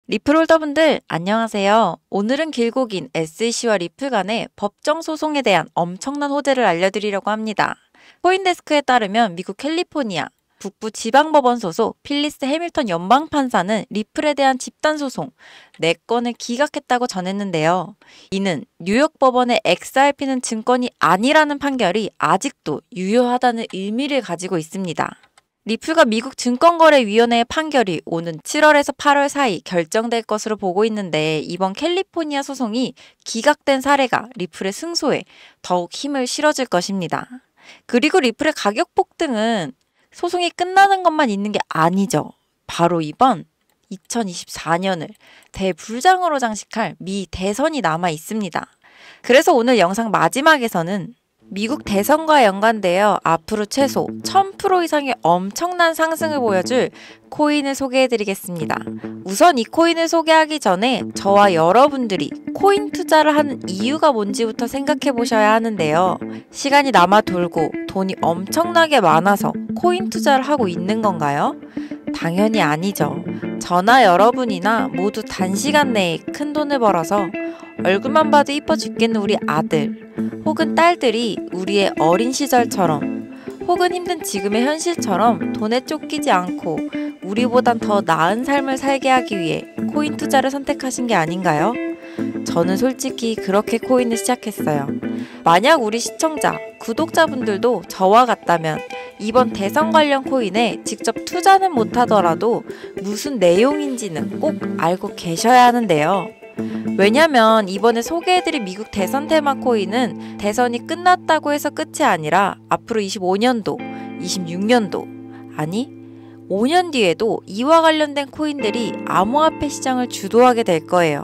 리플홀더분들 안녕하세요. 오늘은 길고 긴 SEC와 리플 간의 법정 소송에 대한 엄청난 호재를 알려드리려고 합니다. 코인데스크에 따르면 미국 캘리포니아 북부 지방법원 소속 필리스 해밀턴 연방판사는 리플에 대한 집단소송 4건을 기각했다고 전했는데요. 이는 뉴욕 법원의 XRP는 증권이 아니라는 판결이 아직도 유효하다는 의미를 가지고 있습니다. 리플과 미국 증권거래위원회의 판결이 오는 7월에서 8월 사이 결정될 것으로 보고 있는데 이번 캘리포니아 소송이 기각된 사례가 리플의 승소에 더욱 힘을 실어줄 것입니다. 그리고 리플의 가격 폭등은 소송이 끝나는 것만 있는 게 아니죠. 바로 이번 2024년을 대불장으로 장식할 미 대선이 남아 있습니다. 그래서 오늘 영상 마지막에서는 미국 대선과 연관되어 앞으로 최소 1000% 이상의 엄청난 상승을 보여줄 코인을 소개해드리겠습니다. 우선 이 코인을 소개하기 전에 저와 여러분들이 코인 투자를 하는 이유가 뭔지부터 생각해 보셔야 하는데요. 시간이 남아 돌고 돈이 엄청나게 많아서 코인 투자를 하고 있는 건가요? 당연히 아니죠. 저나 여러분이나 모두 단시간 내에 큰 돈을 벌어서 얼굴만 봐도 이뻐 죽겠는 우리 아들 혹은 딸들이 우리의 어린 시절처럼 혹은 힘든 지금의 현실처럼 돈에 쫓기지 않고 우리보단 더 나은 삶을 살게 하기 위해 코인 투자를 선택하신 게 아닌가요? 저는 솔직히 그렇게 코인을 시작했어요. 만약 우리 시청자, 구독자분들도 저와 같다면 이번 대선 관련 코인에 직접 투자는 못하더라도 무슨 내용인지는 꼭 알고 계셔야 하는데요. 왜냐면 이번에 소개해드릴 미국 대선 테마 코인은 대선이 끝났다고 해서 끝이 아니라 앞으로 25년도, 26년도, 아니 5년 뒤에도 이와 관련된 코인들이 암호화폐 시장을 주도하게 될 거예요.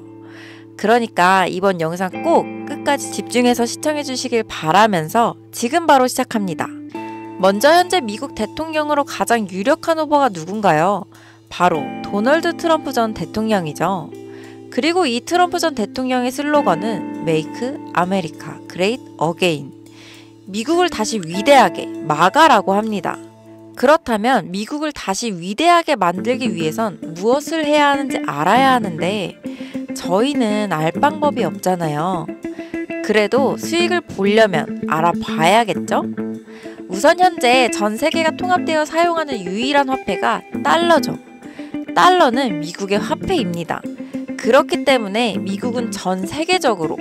그러니까 이번 영상 꼭 끝까지 집중해서 시청해 주시길 바라면서 지금 바로 시작합니다. 먼저 현재 미국 대통령으로 가장 유력한 후보가 누군가요? 바로 도널드 트럼프 전 대통령이죠. 그리고 이 트럼프 전 대통령의 슬로건은 Make America Great Again. 미국을 다시 위대하게 마가라고 합니다. 그렇다면 미국을 다시 위대하게 만들기 위해선 무엇을 해야 하는지 알아야 하는데 저희는 알 방법이 없잖아요. 그래도 수익을 보려면 알아봐야겠죠? 우선 현재 전 세계가 통합되어 사용하는 유일한 화폐가 달러죠. 달러는 미국의 화폐입니다. 그렇기 때문에 미국은 전 세계적으로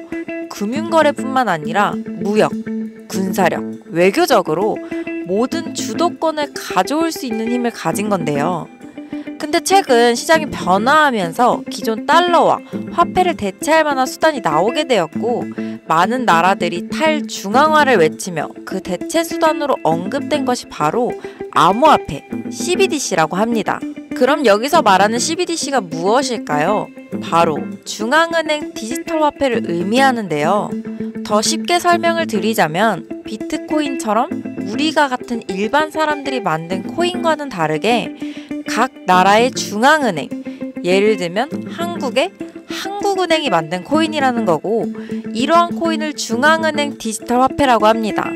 금융거래뿐만 아니라 무역, 군사력, 외교적으로 모든 주도권을 가져올 수 있는 힘을 가진 건데요. 근데 최근 시장이 변화하면서 기존 달러와 화폐를 대체할 만한 수단이 나오게 되었고 많은 나라들이 탈중앙화를 외치며 그 대체 수단으로 언급된 것이 바로 암호화폐, CBDC라고 합니다. 그럼 여기서 말하는 CBDC가 무엇일까요? 바로 중앙은행 디지털 화폐를 의미하는데요. 더 쉽게 설명을 드리자면 비트코인처럼 우리가 같은 일반 사람들이 만든 코인과는 다르게 각 나라의 중앙은행, 예를 들면 한국의 한국은행이 만든 코인이라는 거고 이러한 코인을 중앙은행 디지털 화폐라고 합니다.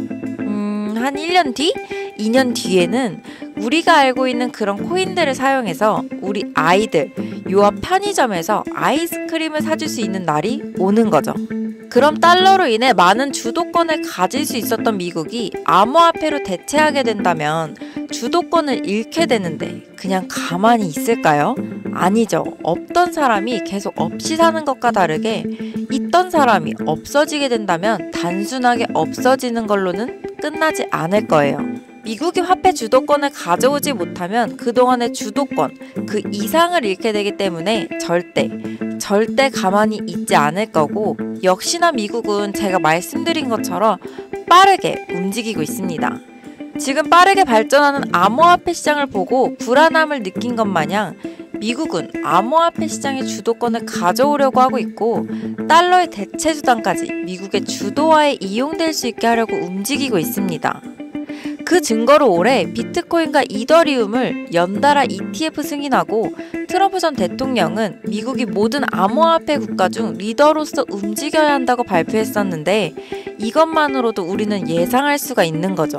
한 1년 뒤? 2년 뒤에는 우리가 알고 있는 그런 코인들을 사용해서 우리 아이들 요 앞 편의점에서 아이스크림을 사줄 수 있는 날이 오는 거죠. 그럼 달러로 인해 많은 주도권을 가질 수 있었던 미국이 암호화폐로 대체하게 된다면 주도권을 잃게 되는데 그냥 가만히 있을까요? 아니죠. 없던 사람이 계속 없이 사는 것과 다르게 있던 사람이 없어지게 된다면 단순하게 없어지는 걸로는 끝나지 않을 거예요. 미국이 화폐 주도권을 가져오지 못하면 그동안의 주도권, 그 이상을 잃게 되기 때문에 절대 가만히 있지 않을 거고 역시나 미국은 제가 말씀드린 것처럼 빠르게 움직이고 있습니다. 지금 빠르게 발전하는 암호화폐 시장을 보고 불안함을 느낀 것 마냥 미국은 암호화폐 시장의 주도권을 가져오려고 하고 있고 달러의 대체 수단까지 미국의 주도화에 이용될 수 있게 하려고 움직이고 있습니다. 그 증거로 올해 비트코인과 이더리움을 연달아 ETF 승인하고 트럼프 전 대통령은 미국이 모든 암호화폐 국가 중 리더로서 움직여야 한다고 발표했었는데 이것만으로도 우리는 예상할 수가 있는 거죠.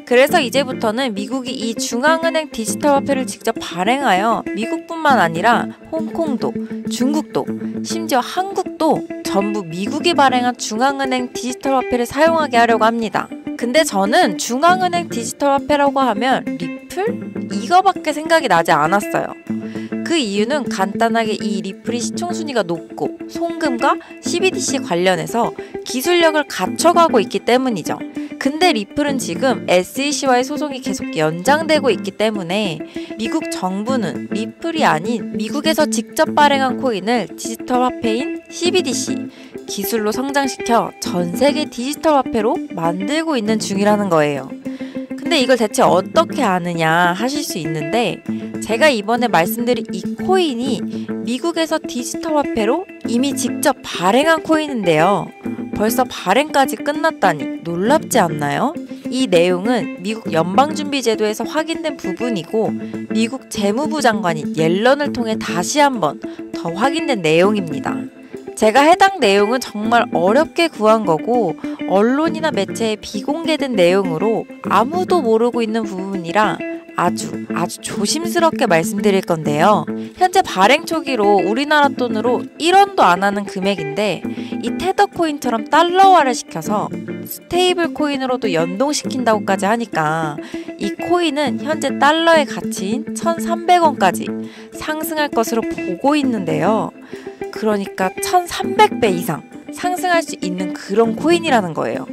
그래서 이제부터는 미국이 이 중앙은행 디지털 화폐를 직접 발행하여 미국뿐만 아니라 홍콩도, 중국도, 심지어 한국도 전부 미국이 발행한 중앙은행 디지털 화폐를 사용하게 하려고 합니다. 근데 저는 중앙은행 디지털 화폐라고 하면 리플? 이거밖에 생각이 나지 않았어요. 그 이유는 간단하게 이 리플이 시총순위가 높고 송금과 CBDC 관련해서 기술력을 갖춰가고 있기 때문이죠. 근데 리플은 지금 SEC와의 소송이 계속 연장되고 있기 때문에 미국 정부는 리플이 아닌 미국에서 직접 발행한 코인을 디지털 화폐인 CBDC 기술로 성장시켜 전 세계 디지털 화폐로 만들고 있는 중이라는 거예요. 근데 이걸 대체 어떻게 아느냐 하실 수 있는데, 제가 이번에 말씀드린 이 코인이 미국에서 디지털 화폐로 이미 직접 발행한 코인인데요. 벌써 발행까지 끝났다니 놀랍지 않나요? 이 내용은 미국 연방준비제도에서 확인된 부분이고 미국 재무부 장관인 옐런을 통해 다시 한번 더 확인된 내용입니다. 제가 해당 내용은 정말 어렵게 구한 거고 언론이나 매체에 비공개된 내용으로 아무도 모르고 있는 부분이라 아주 조심스럽게 말씀드릴 건데요. 현재 발행 초기로 우리나라 돈으로 1원도 안 하는 금액인데 이 테더 코인처럼 달러화를 시켜서 스테이블 코인으로도 연동시킨다고까지 하니까 이 코인은 현재 달러의 가치인 1,300원까지 상승할 것으로 보고 있는데요. 그러니까 1,300배 이상 상승할 수 있는 그런 코인이라는 거예요.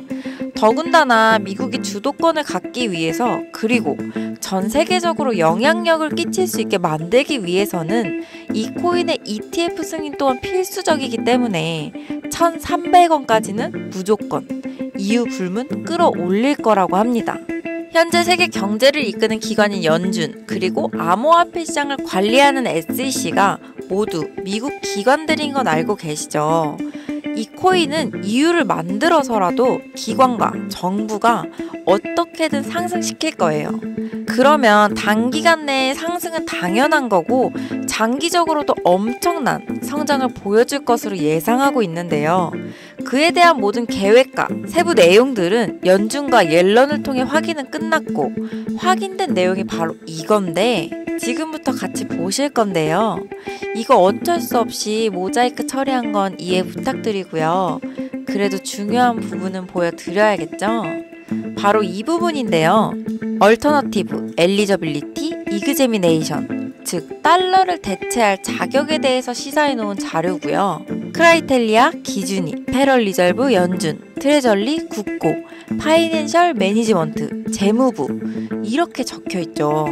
더군다나 미국이 주도권을 갖기 위해서, 그리고 전 세계적으로 영향력을 끼칠 수 있게 만들기 위해서는 이 코인의 ETF 승인 또한 필수적이기 때문에 1,300원까지는 무조건 이유 불문 끌어올릴 거라고 합니다. 현재 세계 경제를 이끄는 기관인 연준, 그리고 암호화폐 시장을 관리하는 SEC가 모두 미국 기관들인 건 알고 계시죠? 이 코인은 이유를 만들어서라도 기관과 정부가 어떻게든 상승시킬 거예요. 그러면 단기간 내에 상승은 당연한 거고 장기적으로도 엄청난 성장을 보여줄 것으로 예상하고 있는데요. 그에 대한 모든 계획과 세부 내용들은 연준과 옐런을 통해 확인은 끝났고 확인된 내용이 바로 이건데 지금부터 같이 보실 건데요. 이거 어쩔 수 없이 모자이크 처리한 건 이해 부탁드리고요. 그래도 중요한 부분은 보여드려야겠죠? 바로 이 부분인데요. 얼터너티브 엘리저빌리티 이그제미네이션, 즉 달러를 대체할 자격에 대해서 시사해 놓은 자료고요. 크라이텔리아 기준이 페럴 리저브 연준, 트레저리 국고, 파이낸셜 매니지먼트 재무부 이렇게 적혀 있죠.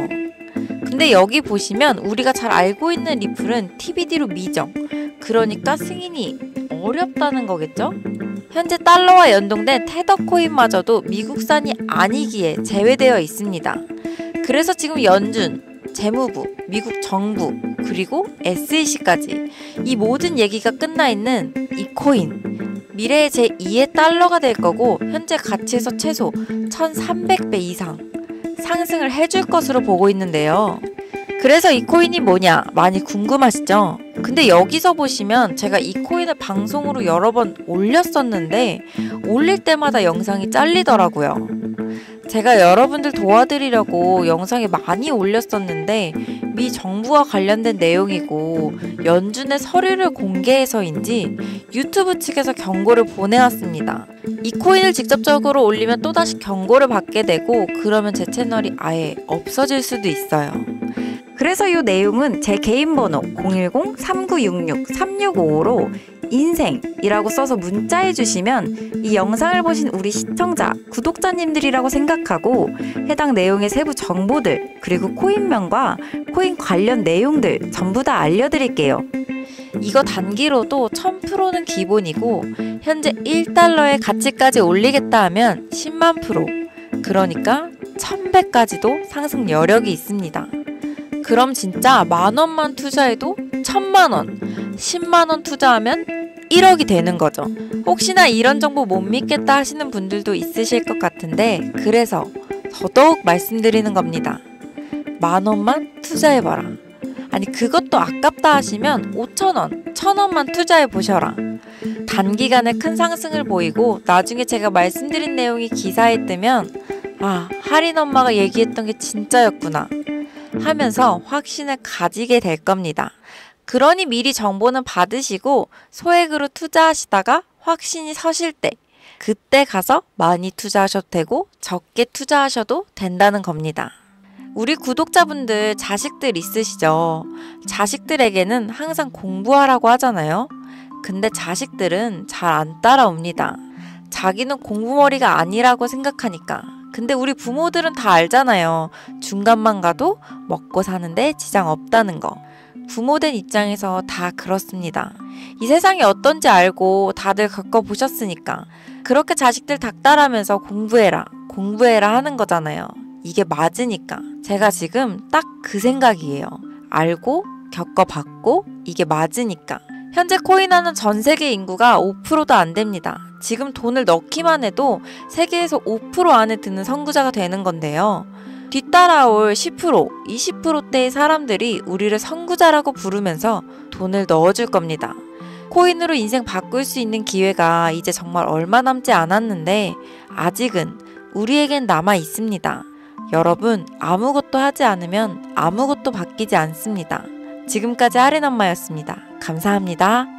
근데 여기 보시면 우리가 잘 알고 있는 리플은 TBD로 미정, 그러니까 승인이 어렵다는 거겠죠? 현재 달러와 연동된 테더 코인마저도 미국산이 아니기에 제외되어 있습니다. 그래서 지금 연준, 재무부, 미국 정부, 그리고 SEC까지 이 모든 얘기가 끝나 있는 이 코인, 미래의 제2의 달러가 될 거고 현재 가치에서 최소 1,300배 이상 상승을 해줄 것으로 보고 있는데요. 그래서 이 코인이 뭐냐 많이 궁금하시죠? 근데 여기서 보시면 제가 이 코인을 방송으로 여러 번 올렸었는데 올릴 때마다 영상이 잘리더라고요. 제가 여러분들 도와드리려고 영상이 많이 올렸었는데 미 정부와 관련된 내용이고 연준의 서류를 공개해서인지 유튜브 측에서 경고를 보내왔습니다. 이 코인을 직접적으로 올리면 또다시 경고를 받게 되고 그러면 제 채널이 아예 없어질 수도 있어요. 그래서 이 내용은 제 개인 번호 010-3966-3655로 인생이라고 써서 문자해 주시면 이 영상을 보신 우리 시청자, 구독자님들이라고 생각하고 해당 내용의 세부 정보들, 그리고 코인명과 코인 관련 내용들 전부 다 알려드릴게요. 이거 단기로도 1000%는 기본이고 현재 1달러의 가치까지 올리겠다 하면 10만 프로, 그러니까 1000배까지도 상승 여력이 있습니다. 그럼 진짜 만원만 투자해도 1000만원, 10만원 투자하면 1억이 되는 거죠. 혹시나 이런 정보 못 믿겠다 하시는 분들도 있으실 것 같은데 그래서 더더욱 말씀드리는 겁니다. 만원만 투자해봐라. 아니 그것도 아깝다 하시면 5천원, 1000원만 투자해보셔라. 단기간에 큰 상승을 보이고 나중에 제가 말씀드린 내용이 기사에 뜨면 아, 할인 엄마가 얘기했던 게 진짜였구나 하면서 확신을 가지게 될 겁니다. 그러니 미리 정보는 받으시고 소액으로 투자하시다가 확신이 서실 때 그때 가서 많이 투자하셔도 되고 적게 투자하셔도 된다는 겁니다. 우리 구독자분들 자식들 있으시죠? 자식들에게는 항상 공부하라고 하잖아요. 근데 자식들은 잘 안 따라옵니다. 자기는 공부머리가 아니라고 생각하니까. 근데 우리 부모들은 다 알잖아요. 중간만 가도 먹고 사는데 지장 없다는 거. 부모된 입장에서 다 그렇습니다. 이 세상이 어떤지 알고 다들 겪어보셨으니까 그렇게 자식들 닥달하면서 공부해라 하는 거잖아요. 이게 맞으니까. 제가 지금 딱 그 생각이에요. 알고 겪어봤고 이게 맞으니까. 현재 코인하는 전 세계 인구가 5%도 안 됩니다. 지금 돈을 넣기만 해도 세계에서 5% 안에 드는 선구자가 되는 건데요. 뒤따라올 10%, 20%대의 사람들이 우리를 선구자라고 부르면서 돈을 넣어줄 겁니다. 코인으로 인생 바꿀 수 있는 기회가 이제 정말 얼마 남지 않았는데 아직은 우리에겐 남아 있습니다. 여러분, 아무것도 하지 않으면 아무것도 바뀌지 않습니다. 지금까지 할인 엄마였습니다. 감사합니다.